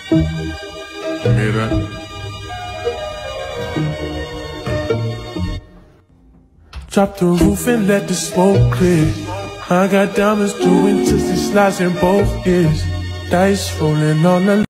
Mira. Drop the roof and let the smoke clear. I got diamonds doing twisted slides in both ears. Dice rolling on the